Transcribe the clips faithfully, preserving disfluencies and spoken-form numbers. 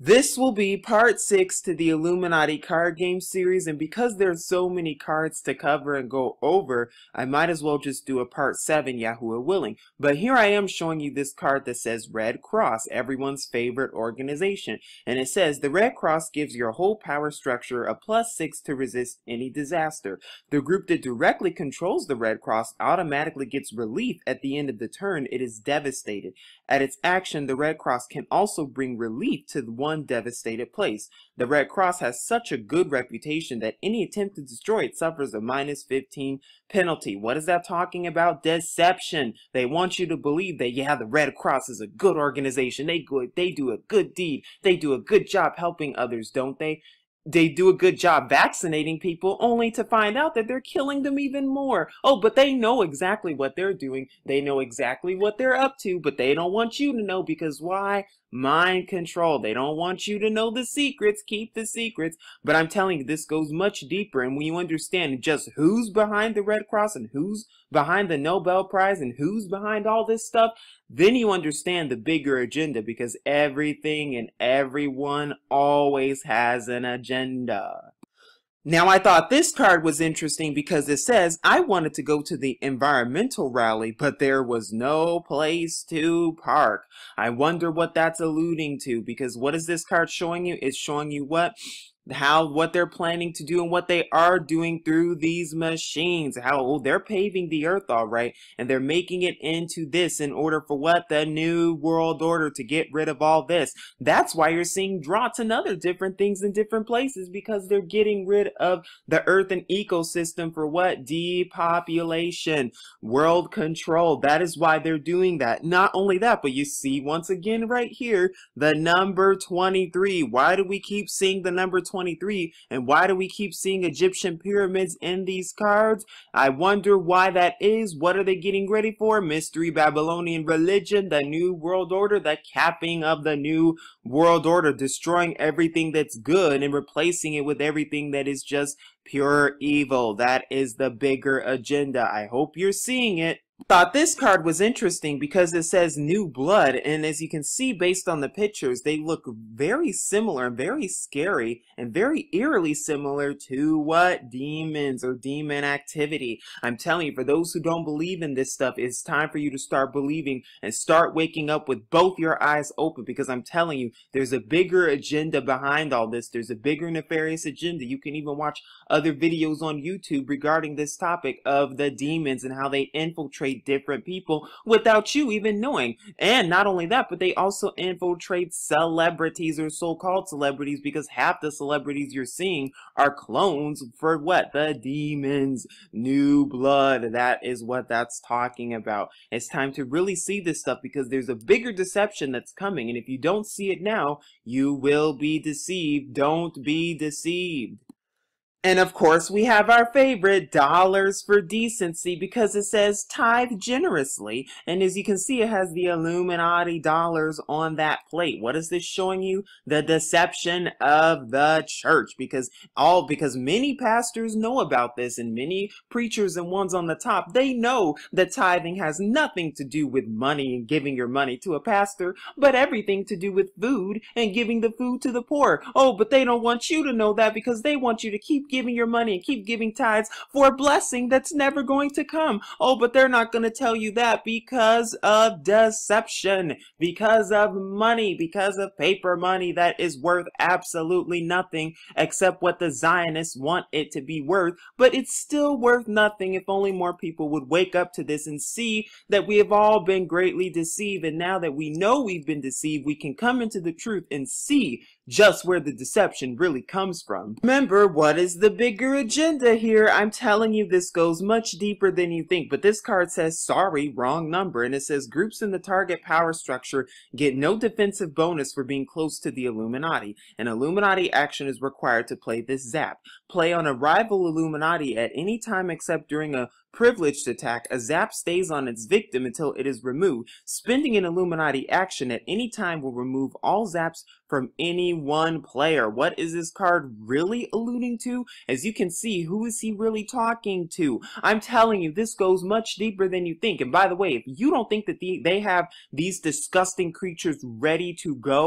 This will be part six to the Illuminati Card Game series, and because there's so many cards to cover and go over, I might as well just do a part seven, Yahuwah willing. But here I am showing you this card that says Red Cross, everyone's favorite organization. And it says, the Red Cross gives your whole power structure a plus six to resist any disaster. The group that directly controls the Red Cross automatically gets relief at the end of the turn it is devastated. At its action, the Red Cross can also bring relief to the one devastated place. The Red Cross has such a good reputation that any attempt to destroy it suffers a minus fifteen penalty. What is that talking about? Deception. They want you to believe that, yeah, the Red Cross is a good organization. They good, they do a good deed. They do a good job helping others, don't they? They do a good job vaccinating people, only to find out that they're killing them even more. Oh, but they know exactly what they're doing. They know exactly what they're up to, but they don't want you to know because why? Mind control. They don't want you to know the secrets. Keep the secrets. But I'm telling you, this goes much deeper. And when you understand just who's behind the Red Cross and who's behind the Nobel Prize and who's behind all this stuff, then you understand the bigger agenda, because everything and everyone always has an agenda. Now, I thought this card was interesting because it says, I wanted to go to the environmental rally, but there was no place to park. I wonder what that's alluding to, because what is this card showing you? It's showing you what? How, what they're planning to do and what they are doing through these machines. How, oh, they're paving the earth, all right, and they're making it into this in order for what? The New World Order, to get rid of all this. That's why you're seeing droughts and other different things in different places, because they're getting rid of the earth and ecosystem for what? Depopulation, world control. That is why they're doing that. Not only that, but you see once again right here, the number twenty-three. Why do we keep seeing the number twenty-three, and why do we keep seeing Egyptian pyramids in these cards? I wonder why that is. What are they getting ready for? Mystery Babylonian religion, the New World Order, the capping of the New World Order, destroying everything that's good and replacing it with everything that is just pure evil. That is the bigger agenda. I hope you're seeing it. Thought this card was interesting because it says new blood, and as you can see based on the pictures, they look very similar and very scary and very eerily similar to what? Demons or demon activity. I'm telling you, for those who don't believe in this stuff, it's time for you to start believing and start waking up with both your eyes open, because I'm telling you, there's a bigger agenda behind all this. There's a bigger nefarious agenda. You can even watch other videos on YouTube regarding this topic of the demons and how they infiltrate different people without you even knowing. And not only that, but they also infiltrate celebrities or so-called celebrities, because half the celebrities you're seeing are clones for what? The demons. New blood. That is what that's talking about. It's time to really see this stuff, because there's a bigger deception that's coming, and if you don't see it now, you will be deceived. Don't be deceived. And of course, we have our favorite, dollars for decency, because it says tithe generously. And as you can see, it has the Illuminati dollars on that plate. What is this showing you? The deception of the church. Because all, because many pastors know about this, and many preachers and ones on the top, they know that tithing has nothing to do with money and giving your money to a pastor, but everything to do with food and giving the food to the poor. Oh, but they don't want you to know that, because they want you to keep giving your money and keep giving tithes for a blessing that's never going to come. Oh, but they're not going to tell you that because of deception, because of money, because of paper money that is worth absolutely nothing except what the Zionists want it to be worth. But it's still worth nothing if only more people would wake up to this and see that we have all been greatly deceived. And now that we know we've been deceived, we can come into the truth and see just where the deception really comes from. Remember, what is the bigger agenda here? I'm telling you, this goes much deeper than you think, but this card says, sorry, wrong number, and it says groups in the target power structure get no defensive bonus for being close to the Illuminati. An Illuminati action is required to play this zap. Play on a rival Illuminati at any time except during a privileged attack. A zap stays on its victim until it is removed. Spending an Illuminati action at any time will remove all zaps from any one player. What is this card really alluding to? As you can see, who is he really talking to? I'm telling you, this goes much deeper than you think. And by the way, if you don't think that the, they have these disgusting creatures ready to go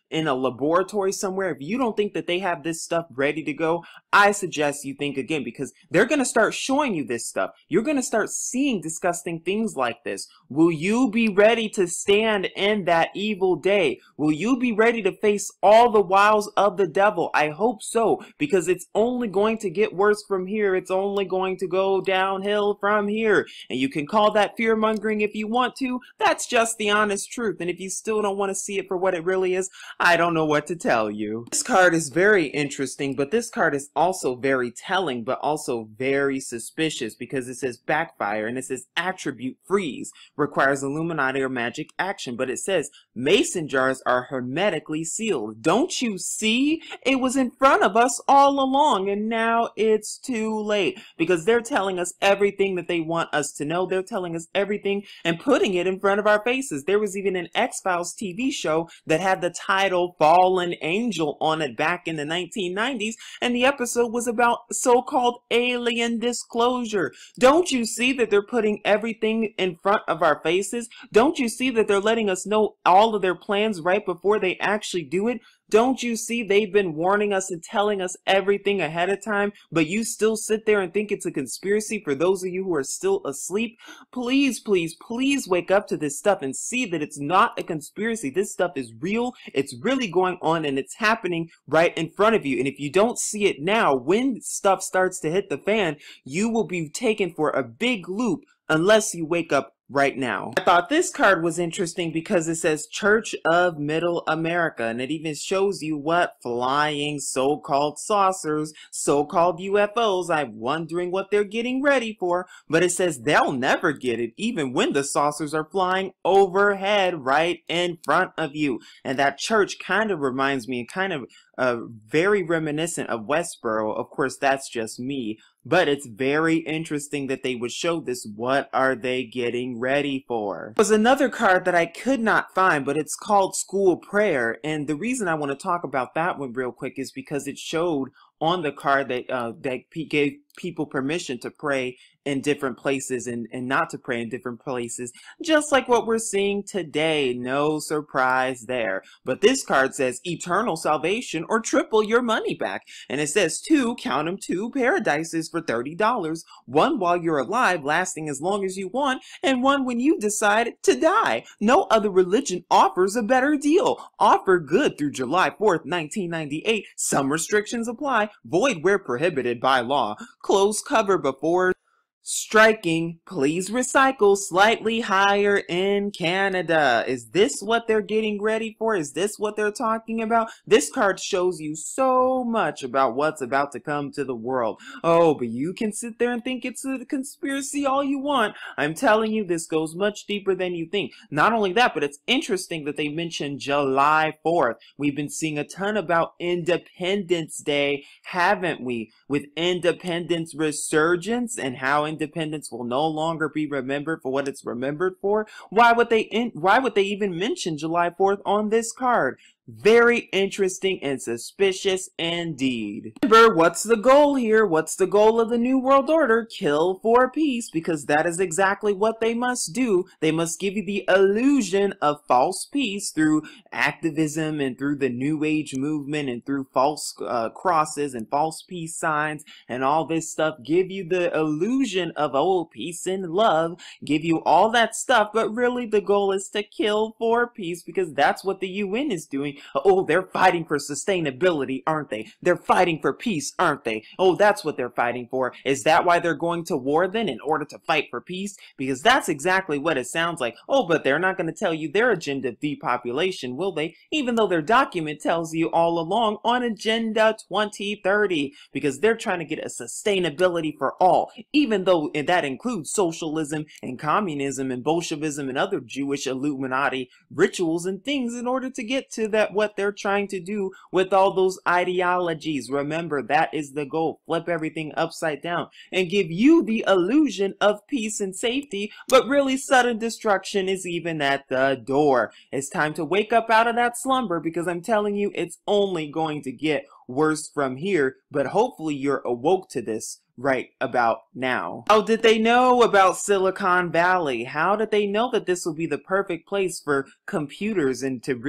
in a laboratory somewhere, if you don't think that they have this stuff ready to go, I suggest you think again, because they're going to start showing you this stuff. You're going to start seeing disgusting things like this. Will you be ready to stand in that evil day? Will you be ready to face all the wiles of the devil? I hope so, because it's only going to get worse from here. It's only going to go downhill from here. And you can call that fear-mongering if you want to. That's just the honest truth. And if you still don't want to see it for what it really is, I don't know what to tell you. This card is very interesting, but this card is also very telling, but also very suspicious, because it says backfire and it says attribute freeze, requires Illuminati or magic action, but it says mason jars are hermetically sealed. Don't you see? It was in front of us all along, and now it's too late, because they're telling us everything that they want us to know. They're telling us everything and putting it in front of our faces. There was even an X-Files T V show that had the title Fallen Angel on it back in the nineteen nineties, and the episode was about so-called alien disclosure. Don't you see that they're putting everything in front of our faces? Don't you see that they're letting us know all of their plans right before they actually do it? Don't you see they've been warning us and telling us everything ahead of time, but you still sit there and think it's a conspiracy? For those of you who are still asleep, please, please, please wake up to this stuff and see that it's not a conspiracy. This stuff is real. It's really going on, and it's happening right in front of you. And if you don't see it now, when stuff starts to hit the fan, you will be taken for a big loop unless you wake up right now. I thought this card was interesting because it says Church of Middle America, and it even shows you what flying so-called saucers, so-called U F Os, I'm wondering what they're getting ready for, but it says they'll never get it even when the saucers are flying overhead right in front of you. And that church kind of reminds me, kind of uh, very reminiscent of Westboro. Of course, that's just me. But it's very interesting that they would show this. What are they getting ready for? There was another card that I could not find, but it's called School Prayer. And the reason I want to talk about that one real quick is because it showed on the card that uh, that gave people permission to pray in different places and, and not to pray in different places, just like what we're seeing today. No surprise there. But this card says eternal salvation or triple your money back. And it says two, count them, two paradises for thirty dollars. One while you're alive, lasting as long as you want, and one when you decide to die. No other religion offers a better deal. Offer good through July fourth, nineteen ninety-eight. Some restrictions apply. Void where prohibited by law. Close cover before striking. Please recycle. Slightly higher in Canada. Is this what they're getting ready for? Is this what they're talking about? This card shows you so much about what's about to come to the world. Oh, but you can sit there and think it's a conspiracy all you want. I'm telling you, this goes much deeper than you think. Not only that, but it's interesting that they mentioned July fourth. We've been seeing a ton about Independence Day, haven't we? With independence resurgence and how independence will no longer be remembered for what it's remembered for. Why would they in, why would they even mention July fourth on this card? Very interesting and suspicious indeed. Remember, what's the goal here? What's the goal of the New World Order? Kill for peace, because that is exactly what they must do. They must give you the illusion of false peace through activism and through the New Age movement and through false uh, crosses and false peace signs and all this stuff. Give you the illusion of, oh, peace and love. Give you all that stuff, but really the goal is to kill for peace, because that's what the U N is doing. Oh, they're fighting for sustainability, aren't they? They're fighting for peace, aren't they? Oh, that's what they're fighting for. Is that why they're going to war then, in order to fight for peace? Because that's exactly what it sounds like. Oh, but they're not going to tell you their agenda of depopulation, will they? Even though their document tells you all along on Agenda twenty thirty, because they're trying to get a sustainability for all, even though that includes socialism and communism and Bolshevism and other Jewish Illuminati rituals and things in order to get to that what they're trying to do with all those ideologies. Remember, that is the goal. Flip everything upside down and give you the illusion of peace and safety, but really sudden destruction is even at the door. It's time to wake up out of that slumber, because I'm telling you, it's only going to get worse from here, but hopefully you're awoke to this right about now. How did they know about Silicon Valley? How did they know that this will be the perfect place for computers and to really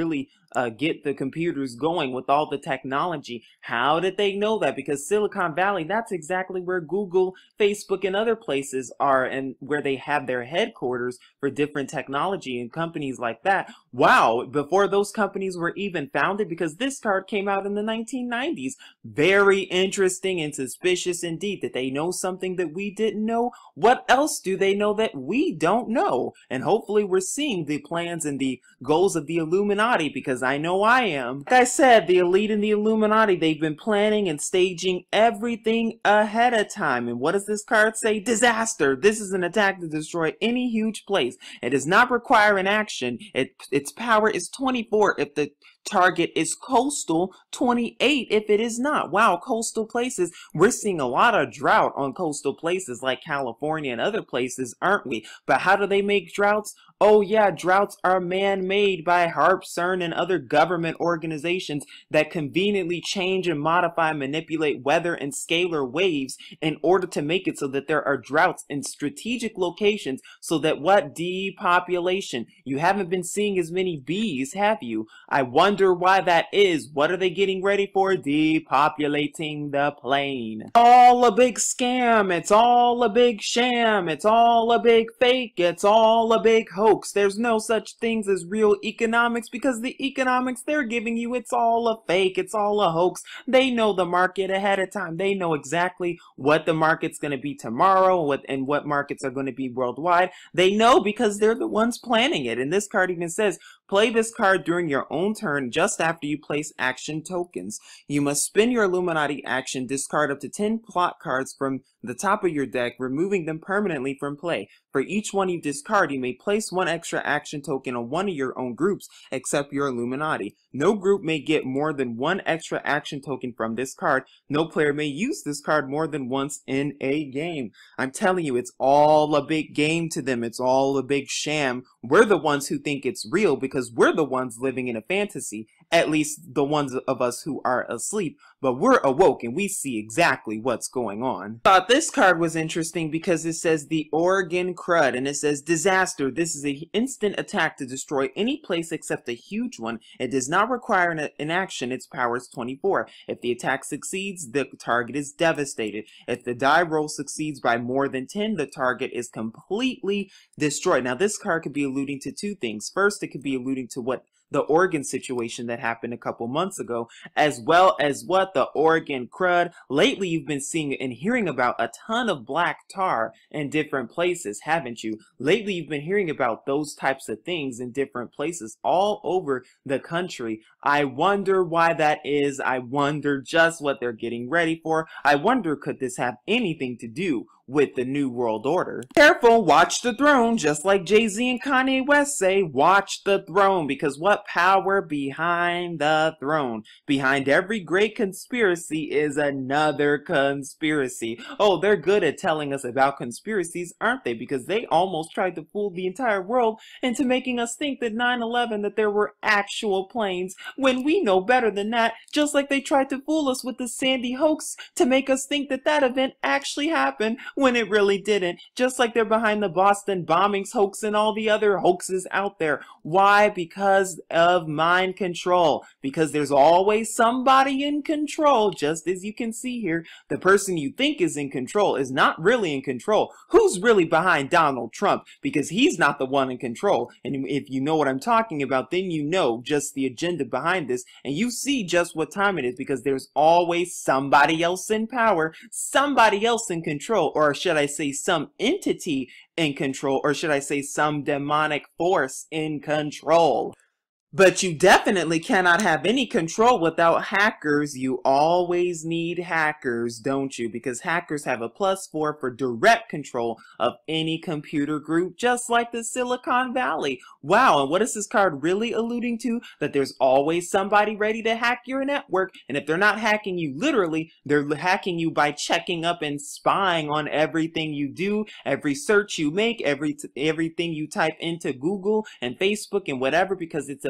uh, get the computers going with all the technology. How did they know that? Because Silicon Valley, that's exactly where Google, Facebook, and other places are, and where they have their headquarters for different technology and companies like that. Wow, before those companies were even founded, because this card came out in the nineteen nineties. Very interesting and suspicious indeed that they know something that we didn't know. What else do they know that we don't know? And hopefully we're seeing the plans and the goals of the Illuminati, because I know I am. Like I said, the elite and the Illuminati, they've been planning and staging everything ahead of time. And what does this card say? Disaster. This is an attack to destroy any huge place. It does not require an action. It, its power is twenty-four if the target is coastal, twenty-eight if it is not. Wow, coastal places. We're seeing a lot of drought on coastal places like California and other places, aren't we? But how do they make droughts? Oh yeah, droughts are man-made by HAARP, CERN, and other government organizations that conveniently change and modify, manipulate weather and scalar waves in order to make it so that there are droughts in strategic locations, so that what? Depopulation. You haven't been seeing as many bees, have you? I wonder why that is. What are they getting ready for? Depopulating the plane. All a big scam. It's all a big sham. It's all a big fake. It's all a big hoax. There's no such things as real economics, because the economics they're giving you, it's all a fake. It's all a hoax. They know the market ahead of time. They know exactly what the market's going to be tomorrow, what and what markets are going to be worldwide. They know because they're the ones planning it. And this card even says, play this card during your own turn just after you place action tokens. You must spend your Illuminati action, discard up to ten plot cards from the top of your deck, removing them permanently from play. For each one you discard, you may place one extra action token on one of your own groups, except your Illuminati. No group may get more than one extra action token from this card. No player may use this card more than once in a game. I'm telling you, it's all a big game to them. It's all a big sham. We're the ones who think it's real because we're the ones living in a fantasy, at least the ones of us who are asleep, but we're awoke and we see exactly what's going on. Thought this card was interesting because it says the Oregon Crud, and it says disaster. This is an instant attack to destroy any place except a huge one. It does not require an, an action. Its power is twenty-four. If the attack succeeds, the target is devastated. If the die roll succeeds by more than ten, the target is completely destroyed. Now this card could be alluding to two things. First, it could be alluding to what the Oregon situation that happened a couple months ago, as well as what the Oregon Crud. Lately, you've been seeing and hearing about a ton of black tar in different places, haven't you? Lately, you've been hearing about those types of things in different places all over the country. I wonder why that is. I wonder just what they're getting ready for. I wonder, could this have anything to do with the New World Order? Careful, watch the throne, just like Jay-Z and Kanye West say, watch the throne, because what power behind the throne? Behind every great conspiracy is another conspiracy. Oh, they're good at telling us about conspiracies, aren't they? Because they almost tried to fool the entire world into making us think that nine eleven, that there were actual planes, when we know better than that, just like they tried to fool us with the Sandy hoax to make us think that that event actually happened, when it really didn't. Just like they're behind the Boston bombings hoax and all the other hoaxes out there. Why? Because of mind control. Because there's always somebody in control, just as you can see here. The person you think is in control is not really in control. Who's really behind Donald Trump? Because he's not the one in control. And if you know what I'm talking about, then you know just the agenda behind this. And you see just what time it is, because there's always somebody else in power, somebody else in control, or should I say some entity in control, or should I say some demonic force in control. But you definitely cannot have any control without hackers. You always need hackers, don't you? Because hackers have a plus four for direct control of any computer group, just like the Silicon Valley. Wow, and what is this card really alluding to? That there's always somebody ready to hack your network, and if they're not hacking you literally, they're hacking you by checking up and spying on everything you do, every search you make, every everything you type into Google and Facebook and whatever, because it's a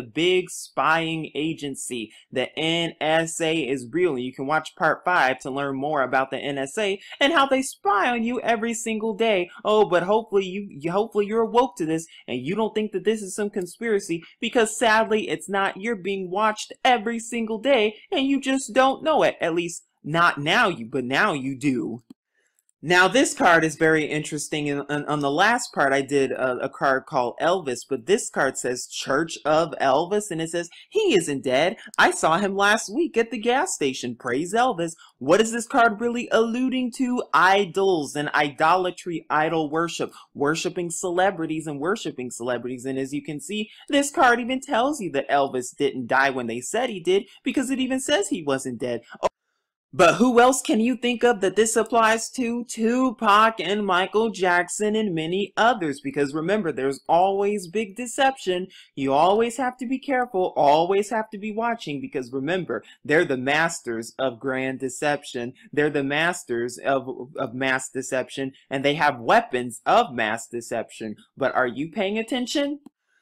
big spying agency. The N S A is real, and you can watch part five to learn more about the N S A and how they spy on you every single day. Oh, but hopefully you, you hopefully you're awoke to this and you don't think that this is some conspiracy, because sadly it's not. You're being watched every single day and you just don't know it. At least not now, you, but now you do. Now this card is very interesting, and on, on the last part I did a, a card called Elvis, but this card says Church of Elvis, and it says, he isn't dead. I saw him last week at the gas station. Praise Elvis. What is this card really alluding to? Idols and idolatry, idol worship, worshiping celebrities and worshiping celebrities. And as you can see, this card even tells you that Elvis didn't die when they said he did, because it even says he wasn't dead. Oh, but who else can you think of that this applies to? Tupac and Michael Jackson and many others. Because remember, there's always big deception. You always have to be careful, always have to be watching, because remember, they're the masters of grand deception. They're the masters of, of mass deception, and they have weapons of mass deception. But are you paying attention?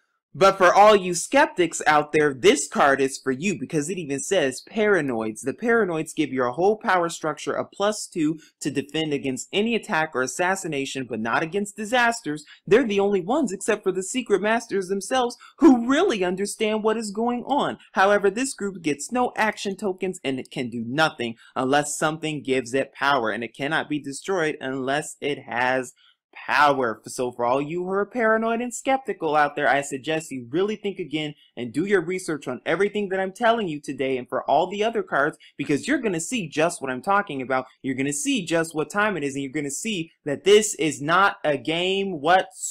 But for all you skeptics out there, this card is for you, because it even says paranoids. The paranoids give your whole power structure a plus two to defend against any attack or assassination, but not against disasters. They're the only ones, except for the secret masters themselves, who really understand what is going on. However, this group gets no action tokens, and it can do nothing unless something gives it power, and it cannot be destroyed unless it has power. So for all you who are paranoid and skeptical out there, I suggest you really think again and do your research on everything that I'm telling you today, and for all the other cards, because you're going to see just what I'm talking about. You're going to see just what time it is, and you're going to see that this is not a game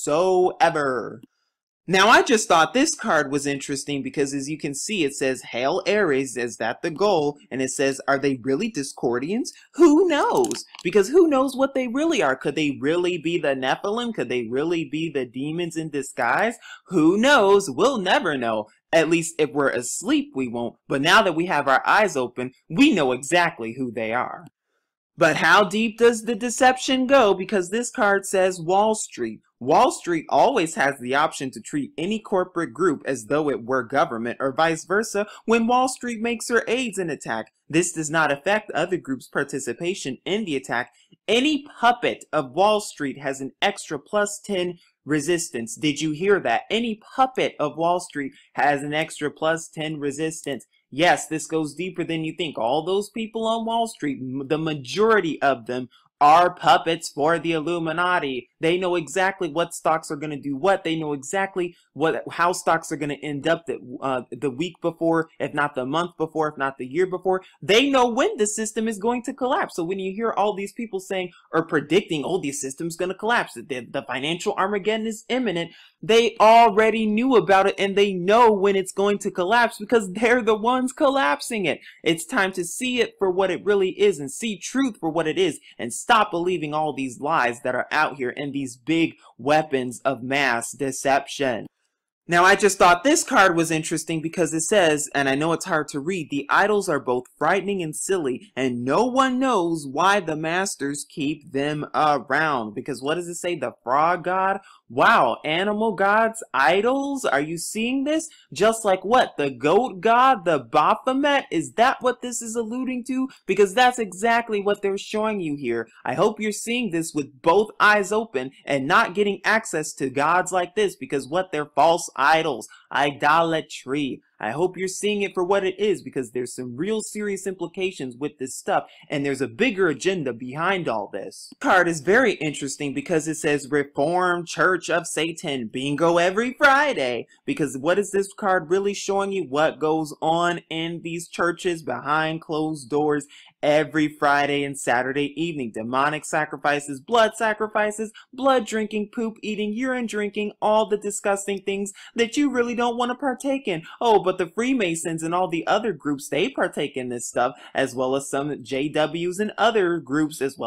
whatsoever. Now, I just thought this card was interesting because, as you can see, it says, Hail Aries, is that the goal? And it says, are they really Discordians? Who knows? Because who knows what they really are? Could they really be the Nephilim? Could they really be the demons in disguise? Who knows? We'll never know. At least if we're asleep, we won't. But now that we have our eyes open, we know exactly who they are. But how deep does the deception go? Because this card says Wall Street. Wall Street always has the option to treat any corporate group as though it were government, or vice versa when Wall Street makes or aids an attack. This does not affect other groups' participation in the attack. Any puppet of Wall Street has an extra plus ten resistance. Did you hear that? Any puppet of Wall Street has an extra plus ten resistance. Yes, this goes deeper than you think. All those people on Wall Street, the majority of them, are puppets for the Illuminati. They know exactly what stocks are going to do what. They know exactly what how stocks are going to end up the, uh, the week before, if not the month before, if not the year before. They know when the system is going to collapse. So when you hear all these people saying or predicting, oh, the system's going to collapse, the, the financial Armageddon is imminent, they already knew about it, and they know when it's going to collapse because they're the ones collapsing it. It's time to see it for what it really is and see truth for what it is, and stop believing all these lies that are out here and these big weapons of mass deception. Now, I just thought this card was interesting because it says, and I know it's hard to read, the idols are both frightening and silly, and no one knows why the masters keep them around. Because what does it say? The frog god? Wow, animal gods, idols? Are you seeing this? Just like what? The goat god, the Baphomet? Is that what this is alluding to? Because that's exactly what they're showing you here. I hope you're seeing this with both eyes open and not getting access to gods like this, because what? They're false idols, idolatry. I hope you're seeing it for what it is, because there's some real serious implications with this stuff, and there's a bigger agenda behind all this. This card is very interesting because it says Reformed Church of Satan. Bingo every Friday. Because what is this card really showing you? What goes on in these churches behind closed doors every Friday and Saturday evening? Demonic sacrifices, blood sacrifices, blood drinking, poop eating, urine drinking, all the disgusting things that you really don't want to partake in. Oh, but the Freemasons and all the other groups, they partake in this stuff, as well as some J Ws and other groups, as well as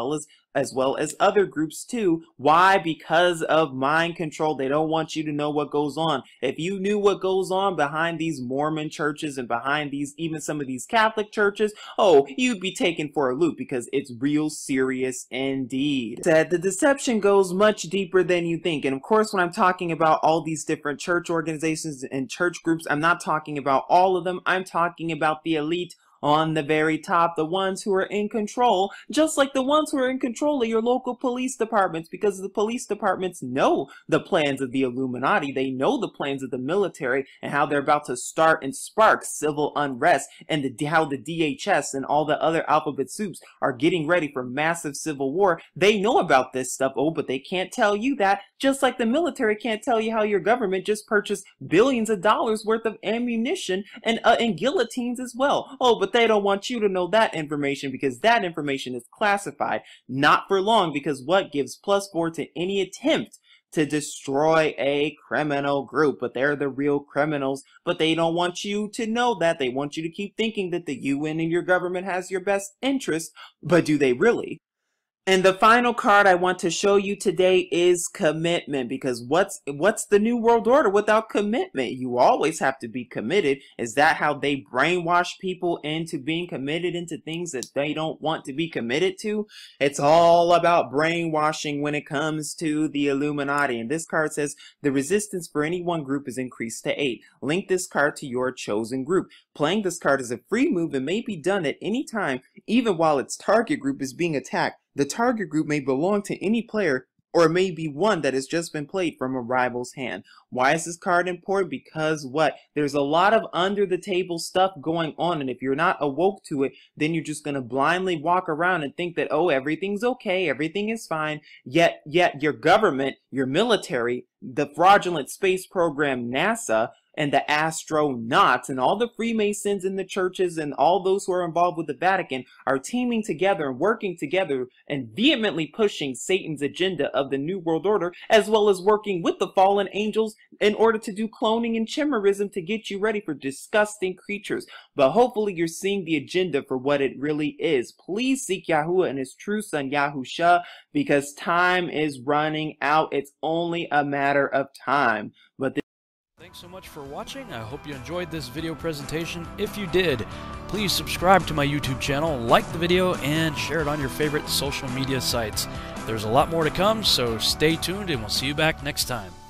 as well as other groups too. Why? Because of mind control. They don't want you to know what goes on. If you knew what goes on behind these Mormon churches and behind these, even some of these Catholic churches, oh, you'd be taken for a loop, because it's real serious indeed. Said the deception goes much deeper than you think. And of course, when I'm talking about all these different church organizations and church groups, I'm not talking about all of them. I'm talking about the elite on the very top, the ones who are in control, just like the ones who are in control of your local police departments, because the police departments know the plans of the Illuminati. They know the plans of the military and how they're about to start and spark civil unrest, and the, how the D H S and all the other alphabet soups are getting ready for massive civil war. They know about this stuff, oh, but they can't tell you that, just like the military can't tell you how your government just purchased billions of dollars worth of ammunition and, uh, and guillotines as well. Oh, but they don't want you to know that information, because that information is classified. Not for long, because what gives plus four to any attempt to destroy a criminal group? But they're the real criminals, but they don't want you to know that. They want you to keep thinking that the U N and your government has your best interest, but do they really? And the final card I want to show you today is commitment, because what's what's the New World Order without commitment? You always have to be committed. Is that how they brainwash people into being committed into things that they don't want to be committed to? It's all about brainwashing when it comes to the Illuminati. And this card says the resistance for any one group is increased to eight. Link this card to your chosen group. Playing this card is a free move and may be done at any time, even while its target group is being attacked. The target group may belong to any player, or it may be one that has just been played from a rival's hand. Why is this card important? Because what? There's a lot of under the table stuff going on, and if you're not awoke to it, then you're just going to blindly walk around and think that, oh, everything's okay, everything is fine. Yet, yet your government, your military, the fraudulent space program NASA, and the astronauts and all the Freemasons in the churches and all those who are involved with the Vatican are teaming together and working together and vehemently pushing Satan's agenda of the New World Order, as well as working with the fallen angels in order to do cloning and chimerism to get you ready for disgusting creatures. But hopefully you're seeing the agenda for what it really is. Please seek Yahuwah and his true son Yahusha, because time is running out. It's only a matter of time. But Thanks so much for watching. I hope you enjoyed this video presentation. If you did, please subscribe to my YouTube channel, like the video, and share it on your favorite social media sites. There's a lot more to come, so stay tuned and we'll see you back next time.